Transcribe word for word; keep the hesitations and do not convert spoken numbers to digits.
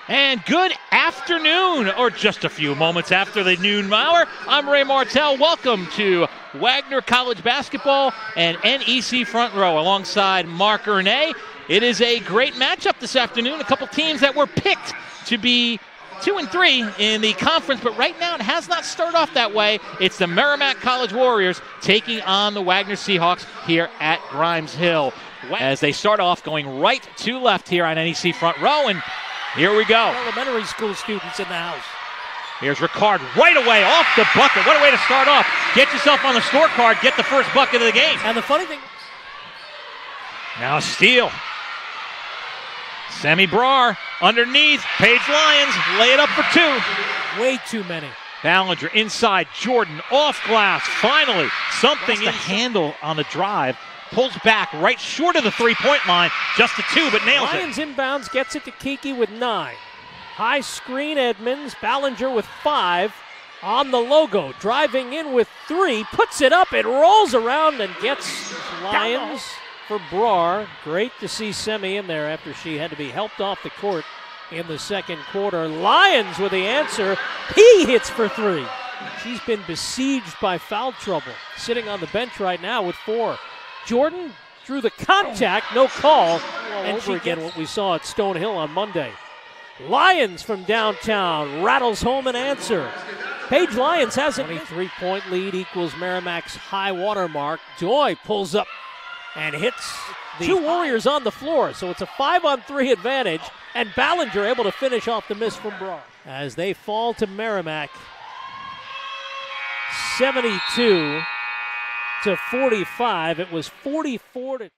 And good afternoon, or just a few moments after the noon hour. I'm Ray Martell. Welcome to Wagner College Basketball and N E C Front Row alongside Mark Ernay. It is a great matchup this afternoon. A couple teams that were picked to be two and three in the conference, but right now it has not started off that way. It's the Merrimack College Warriors taking on the Wagner Seahawks here at Grimes Hill. As they start off going right to left here on N E C Front Row, and here we go. Elementary school students in the house. Here's Ricard right away off the bucket. What a way to start off. Get yourself on the scorecard. Get the first bucket of the game. And the funny thing. Now a steal. Sammy Brar underneath. Paige Lyons lay it up for two. Way too many. Ballinger inside. Jordan off glass. Finally, something in the handle on the drive. Pulls back right short of the three-point line. Just a two, but nails Lyons it. inbounds, gets it to Kiki with nine. High screen Edmonds. Ballinger with five. On the logo, driving in with three. Puts it up. It rolls around and gets Lyons for Brar. Great to see Semi in there after she had to be helped off the court in the second quarter. Lyons with the answer. He hits for three. She's been besieged by foul trouble. Sitting on the bench right now with four. Jordan drew the contact, no call, and over again what we saw at Stonehill on Monday. Lyons from downtown rattles home an answer. Paige Lyons has a twenty-three-point lead equals Merrimack's high water mark. Joy pulls up and hits the two Warriors on the floor, so it's a five-on-three advantage, and Ballinger able to finish off the miss from Brar. As they fall to Merrimack, seventy-two to forty-five. It was forty-four to